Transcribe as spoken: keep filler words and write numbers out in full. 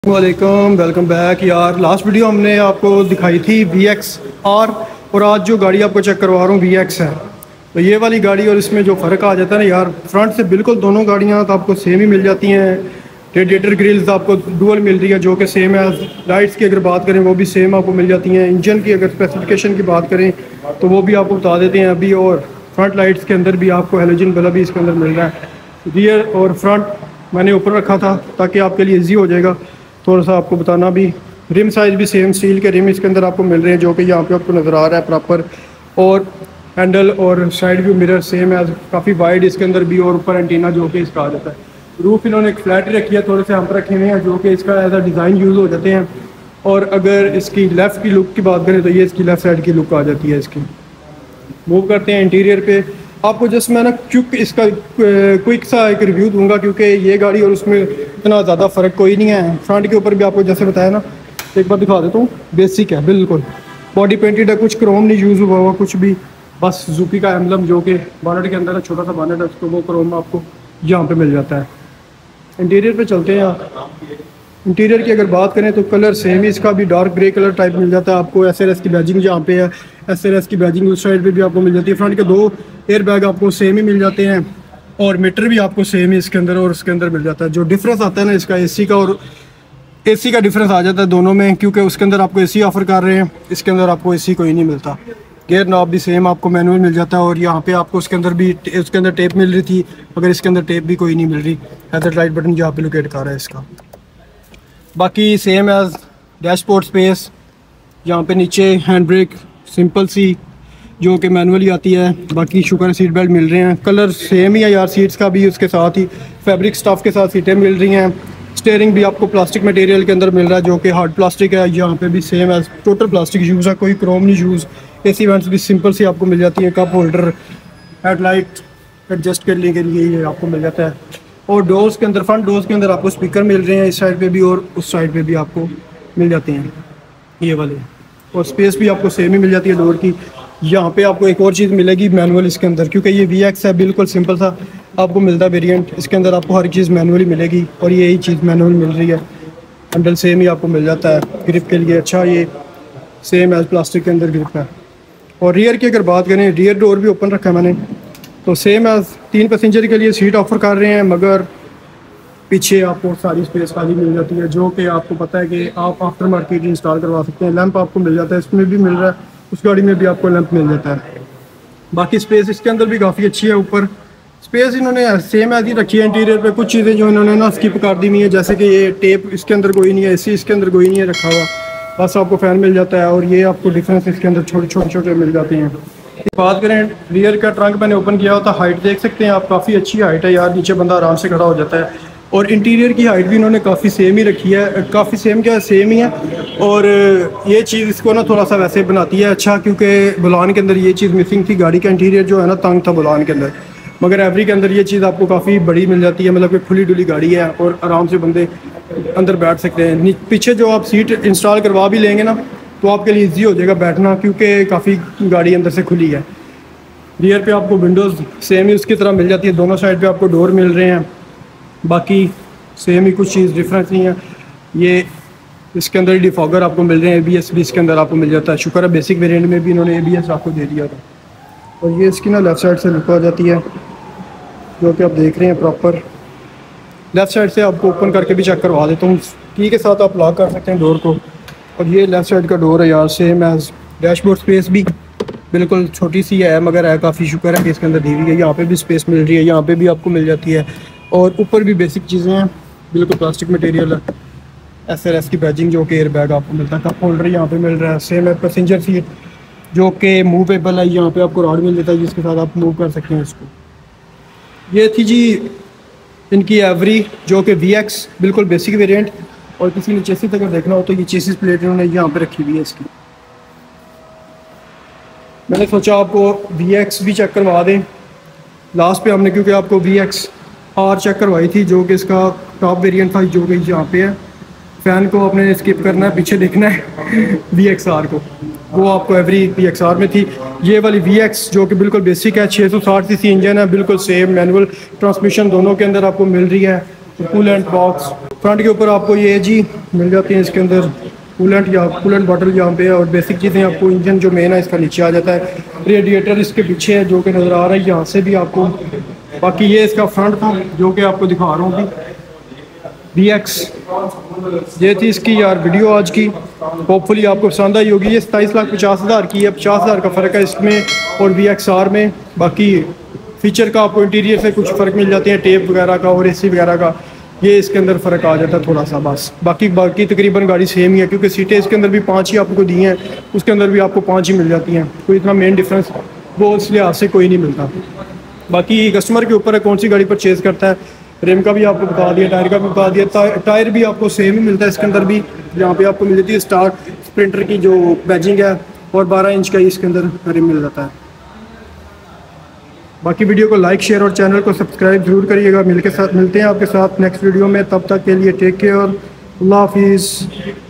वालेकुम, welcome back. यार last video हमने आपको दिखाई थी वी एक्स आर, और आज जो गाड़ी आपको चेक करवा रहा हूँ वी एक्स है। तो ये वाली गाड़ी और इसमें जो फ़र्क आ जाता है ना यार, फ्रंट से बिल्कुल दोनों गाड़ियाँ तो आपको सेम ही मिल जाती हैं। रेडिएटर ग्रिल्स आपको डुअल मिल रही है जो कि सेम है। लाइट्स की अगर बात करें वो भी सेम आपको मिल जाती हैं। इंजन की अगर स्पेसिफिकेशन की बात करें तो वो भी आपको बता देते हैं अभी। और फ्रंट लाइट्स के अंदर भी आपको हेलोजन बल्ब भी इसके अंदर मिल रहा है। रियर और फ्रंट मैंने ऊपर रखा था ताकि आपके लिए ईजी हो जाएगा थोड़ा सा आपको बताना भी। रिम साइज़ भी सेम स्टील के रिम इसके अंदर आपको मिल रहे हैं जो कि यहाँ पे आपको नज़र आ रहा है प्रॉपर। और हैंडल और साइड व्यू मिरर सेम है, काफ़ी वाइड इसके अंदर भी। और ऊपर एंटीना जो कि इसका आ जाता है। रूफ इन्होंने एक फ्लैट रखी है, थोड़े से हम रखे हुए हैं जो कि इसका एज अ डिज़ाइन यूज़ हो जाते हैं। और अगर इसकी लेफ़्ट की लुक की बात करें तो ये इसकी लेफ़्ट साइड की लुक आ जाती है इसकी। मूव करते हैं इंटीरियर पे। आपको जस्ट मैं ना क्विक इसका क्विक सा एक रिव्यू दूंगा क्योंकि ये गाड़ी और उसमें इतना ज़्यादा फ़र्क कोई नहीं है। फ्रंट के ऊपर भी आपको जैसे बताया ना, एक बार दिखा देता हूँ। बेसिक है बिल्कुल, बॉडी पेंटेड है, कुछ क्रोम नहीं यूज़ हुआ हुआ कुछ भी। बस सुजुकी का एम्बलम जो कि बॉनेट के अंदर है, छोटा सा बॉनेट है, उसको वो क्रोम आपको यहाँ पे मिल जाता है। इंटीरियर पे चलते हैं। इंटीरियर की अगर बात करें तो कलर सेम ही, इसका भी डार्क ग्रे कलर टाइप मिल जाता है आपको। एस एल एस की बैजिंग जहाँ पे है, एस एल एस की बैजिंग उस साइड पे भी आपको मिल जाती है। फ्रंट के दो एयर बैग आपको सेम ही मिल जाते हैं और मीटर भी आपको सेम ही इसके अंदर और उसके अंदर मिल जाता है। जो डिफरेंस आता है ना इसका एसी का और एसी का डिफरेंस आ जाता है दोनों में, क्योंकि उसके अंदर आपको एसी ऑफर कर रहे हैं, इसके अंदर आपको एसी कोई नहीं मिलता। गेयर नॉब भी सेम आपको मैनुअल मिल जाता है। और यहाँ पे आपको उसके अंदर भी उसके अंदर टेप मिल रही थी, मगर इसके अंदर टेप भी कोई नहीं मिल रही। हेडलाइट लाइट बटन यहाँ पे लोकेट कर रहा है इसका। बाकी सेम एज डैशबोर्ड स्पेस, यहाँ पे नीचे हैंड ब्रेक सिंपल सी जो कि मैनुअली आती है। बाकी शुक्र सीट बेल्ट मिल रहे हैं, कलर सेम ही है यार सीट्स का भी। उसके साथ ही फैब्रिक स्टफ के साथ सीटें मिल रही हैं। स्टीयरिंग भी आपको प्लास्टिक मटेरियल के अंदर मिल रहा है जो कि हार्ड प्लास्टिक है। यहाँ पे भी same as total plastic use है, कोई क्रोम नहीं यूज़। एसी वेंट्स भी सिंपल सी आपको मिल जाती है। कप होल्डर, हेडलाइट एडजस्ट करने के लिए ये आपको मिल जाता है। और डोर्स के अंदर, फ्रंट डोर्स के अंदर आपको स्पीकर मिल रहे हैं इस साइड पे भी और उस साइड पे भी आपको मिल जाते हैं ये वाले। और स्पेस भी आपको सेम ही मिल जाती है डोर की। यहाँ पे आपको एक और चीज़ मिलेगी मैनुअल इसके अंदर, क्योंकि ये वी एक्स है, बिल्कुल सिंपल सा आपको मिलता है वेरिएंट। इसके अंदर आपको हर चीज़ मैनुअली मिलेगी और यही चीज़ मैनुअल मिल रही है। हैंडल सेम ही आपको मिल जाता है ग्रिप के लिए। अच्छा, ये सेम एज प्लास्टिक के अंदर ग्रिप है। और रियर की अगर बात करें, रियर डोर भी ओपन रखा है मैंने, तो सेम एज तीन पैसेंजर के लिए सीट ऑफर कर रहे हैं, मगर पीछे आपको सारी स्पेस खाली मिल जाती है जो कि आपको पता है कि आप आफ्टर मार्केट इंस्टॉल करवा सकते हैं। लैंप आपको मिल जाता है, इसमें भी मिल रहा है, उस गाड़ी में भी आपको लैंप मिल जाता है। बाकी स्पेस इसके अंदर भी काफ़ी अच्छी है। ऊपर स्पेस इन्होंने सेम ऐसी रखी है। इंटीरियर पे कुछ चीज़ें जो इन्होंने ना स्किप कर दी हुई है, जैसे कि ये टेप इसके अंदर कोई नहीं है, एसी इसके अंदर कोई नहीं है रखा हुआ, बस आपको फ़ैन मिल जाता है। और ये आपको डिफरेंस इसके अंदर छोटे छोटे छोटे मिल जाते हैं। बात करें रियर का, ट्रंक मैंने ओपन किया होता, हाइट देख सकते हैं आप, काफ़ी अच्छी हाइट है यार, नीचे बंदा आराम से खड़ा हो जाता है। और इंटीरियर की हाइट भी इन्होंने काफ़ी सेम ही रखी है, काफ़ी सेम क्या सेम ही है। और ये चीज़ इसको ना थोड़ा सा वैसे बनाती है अच्छा, क्योंकि बुलान के अंदर ये चीज़ मिसिंग थी। गाड़ी का इंटीरियर जो है ना तंग था बुलान के अंदर, मगर एवरी के अंदर ये चीज़ आपको काफ़ी बड़ी मिल जाती है। मतलब कि खुली डुली गाड़ी है और आराम से बंदे अंदर बैठ सकते हैं। पीछे जो आप सीट इंस्टॉल करवा भी लेंगे ना तो आपके लिए ईजी हो जाएगा बैठना, क्योंकि काफ़ी गाड़ी अंदर से खुली है। रियर पे आपको विंडोज़ सेम ही उसकी तरह मिल जाती है, दोनों साइड पे आपको डोर मिल रहे हैं। बाकी सेम ही, कुछ चीज़ डिफरेंस नहीं है। ये इसके अंदर डिफॉगर आपको मिल रहे हैं, एबीएस भी इसके अंदर आपको मिल जाता है। शुक्र है बेसिक वेरिएंट में भी इन्होंने एबीएस आपको दे दिया था। और ये इसकी ना लेफ़्ट साइड से लुक आ जाती है जो कि आप देख रहे हैं प्रॉपर। लेफ़्ट साइड से आपको ओपन करके भी चेक करवा देता हूँ, की के साथ आप लॉक कर सकते हैं डोर को। और ये लेफ़्ट साइड का डोर है यार, सेम एज डैशबोर्ड स्पेस भी बिल्कुल छोटी सी है, मगर है काफ़ी। शुक्र है कि इसके अंदर दी हुई है। यहाँ पे भी स्पेस मिल रही है, यहाँ पे भी आपको मिल जाती है। और ऊपर भी बेसिक चीज़ें हैं, बिल्कुल प्लास्टिक मटेरियल है। एस एल एस की बैजिंग जो कि एयर बैग आपको मिलता है। कप होल्डर यहाँ पे मिल रहा है। सेम है पैसेंजर सीट जो कि मूवेबल है, यहाँ पे आपको रॉड मिल जाता है जिसके साथ आप मूव कर सकते हैं इसको। ये थी जी इनकी एवरी जो कि वी एक्स, बिल्कुल बेसिक वेरिएंट। और किसी ने चेसिस अगर देखना हो तो ये चेसिस प्लेट इन्होंने यहाँ पे रखी हुई है इसकी। मैंने सोचा आपको वी एक्स भी चेक करवा दें लास्ट पे हमने, क्योंकि आपको वी एक्स आर चेक करवाई थी जो कि इसका टॉप वेरिएंट था जो कि यहाँ पे है। फ़ैन को आपने स्किप करना है, पीछे देखना है वी एक्स आर को, वो आपको एवरी वी एक्स आर में थी। ये वाली वी एक्स जो कि बिल्कुल बेसिक है, छः सौ साठ सीसी इंजन है, बिल्कुल सेम मैनुअल ट्रांसमिशन दोनों के अंदर आपको मिल रही है। कूलेंट बॉक्स फ्रंट के ऊपर आपको ये जी मिल जाती है, इसके अंदर कूलेंट या कूलेंट बॉटल यहाँ पे है, और बेसिक चीज़ें आपको इंजन जो मेन है इसका नीचे आ जाता है। रेडिएटर इसके पीछे है जो कि नज़र आ रहा है यहाँ से भी आपको। बाकी ये इसका फ्रंट था जो कि आपको दिखा रहा हूँ अभी वी एक्स। ये थी इसकी यार वीडियो आज की, होपफुली आपको पसंद आई होगी। ये सताईस लाख पचास हज़ार की है, पचास हज़ार का फ़र्क है इसमें और वी एक्स आर में। बाकी फीचर का आपको इंटीरियर से कुछ फ़र्क मिल जाते हैं, टेप वगैरह का और एसी वगैरह का, ये इसके अंदर फ़र्क आ जाता है थोड़ा सा बस। बाकी बाकी तकरीबन गाड़ी सेम ही है, क्योंकि सीटें इसके अंदर भी पाँच ही आपको दी हैं, उसके अंदर भी आपको पाँच ही मिल जाती हैं। कोई इतना मेन डिफरेंस वो इस लिहाज से कोई नहीं मिलता। बाकी कस्टमर के ऊपर है कौन सी गाड़ी परचेज़ करता है। रिम का भी आपको बता दिया, टायर का भी बता दिया। टायर भी आपको सेम ही मिलता है इसके अंदर भी, यहाँ पे आपको मिल जाती है स्टार स्प्रिंटर की जो बैजिंग है, और बारह इंच का ही इसके अंदर रिम मिल जाता है। बाकी वीडियो को लाइक शेयर और चैनल को सब्सक्राइब जरूर करिएगा। मिल के साथ मिलते हैं आपके साथ नेक्स्ट वीडियो में, तब तक के लिए टेक केयर, अल्लाह हाफिज़।